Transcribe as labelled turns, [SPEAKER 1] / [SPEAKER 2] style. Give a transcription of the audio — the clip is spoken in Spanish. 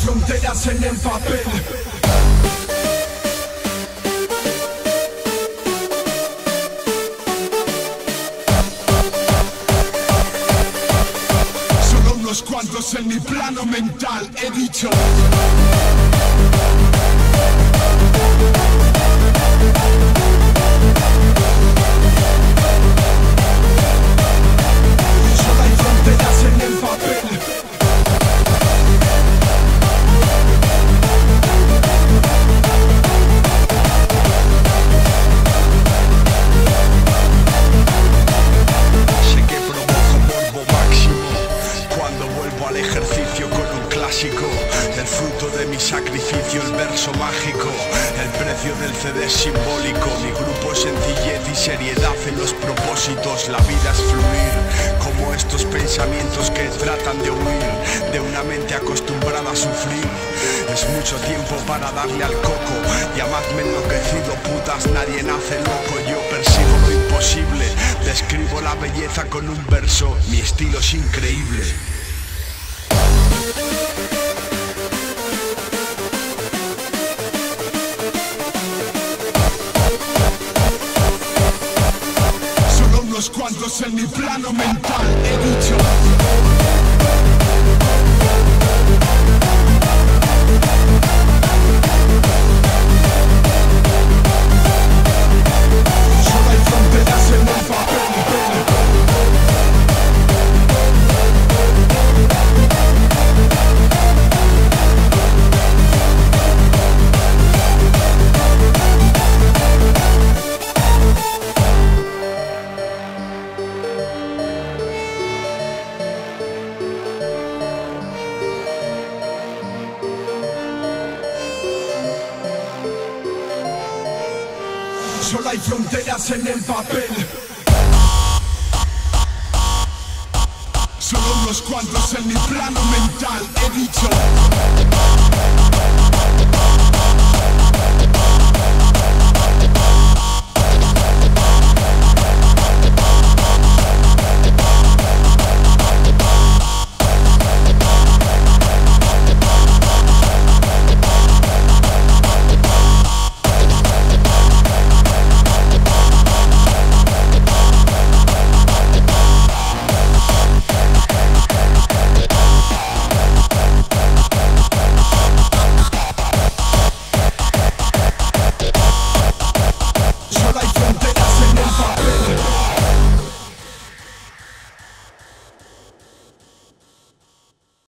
[SPEAKER 1] fronteras en el papel. Solo unos cuantos en mi plano mental, he dicho. Solo hay fronteras en el papel.
[SPEAKER 2] Sé que provoco morbo máximo cuando vuelvo al ejercicio con un clásico. El fruto de mi sacrificio, el verso mágico. El precio del CD es simbólico. Mi grupo es sencillez y seriedad en los propósitos. La vida es fluir, como estos pensamientos que tratan de huir de una mente acostumbrada a sufrir. Es mucho tiempo para darle al coco. Llamadme enloquecido, putas, nadie nace loco. Yo persigo lo imposible, describo la belleza con un verso. Mi estilo es increíble.
[SPEAKER 1] Solo unos cuantos en mi plano mental, he dicho. Solo hay fronteras en el papel. Solo hay fronteras en el papel. Solo unos cuantos en mi plano mental, he dicho.